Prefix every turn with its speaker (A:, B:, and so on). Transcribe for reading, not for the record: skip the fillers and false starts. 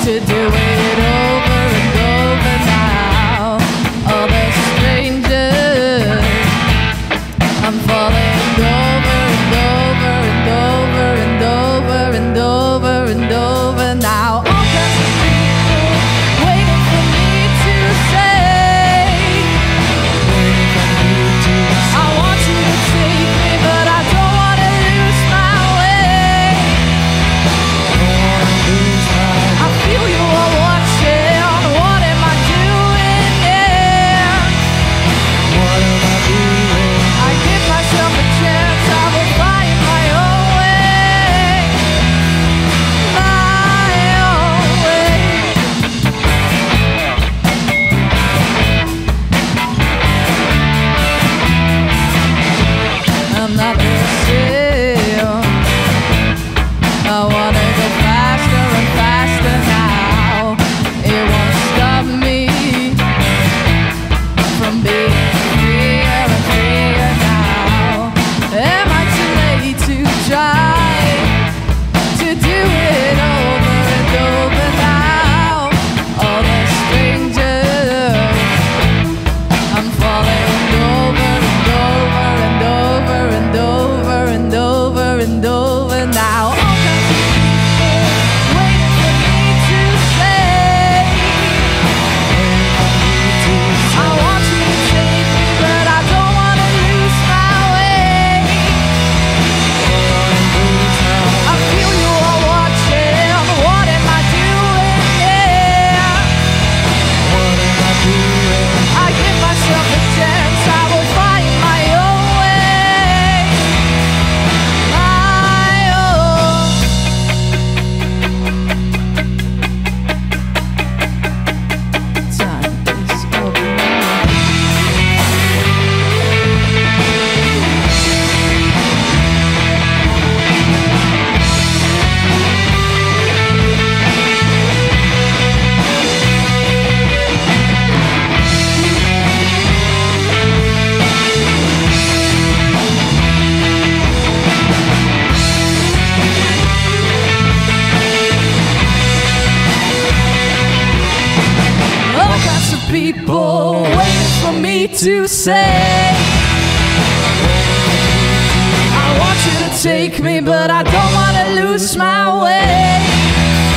A: to do it over and over now. All the strangers, I'm falling over and over and over and over and over and over now. All kinds of people waiting for me to say, I want you to take me, but I don't want to lose my way. I feel you are watching. What am I doing here?
B: What am I doing?
A: I give myself a chance, I will find my own way. My own way. I'm not the same. I wanna go faster and faster now. It won't stop me from being freer and freer now. Am I too late to try to do it over and over now? All the strangers, I'm falling over and over and over and over and over and over now. All kinds of people waiting for me to say, I want you to take me, but I don't want to lose my way. I feel you are watching. What am I doing here?
B: What am I doing?
A: I give myself a chance, I will find my own way. My own. Time is over. All kinds of people waiting for me to say, I want you to take me, but I don't want to lose my way.